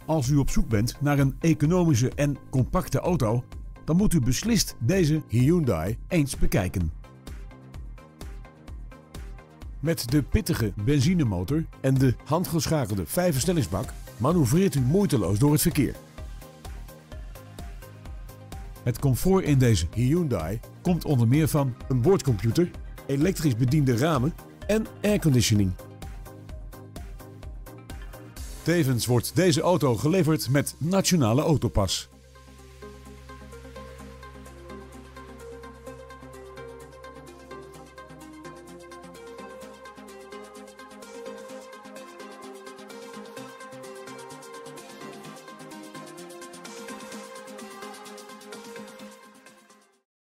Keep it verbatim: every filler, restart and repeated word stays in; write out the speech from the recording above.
Als u op zoek bent naar een economische en compacte auto, dan moet u beslist deze Hyundai eens bekijken. Met de pittige benzinemotor en de handgeschakelde vijfversnellingsbak manoeuvreert u moeiteloos door het verkeer. Het comfort in deze Hyundai komt onder meer van een boordcomputer, elektrisch bediende ramen en airconditioning. Tevens wordt deze auto geleverd met Nationale Autopas.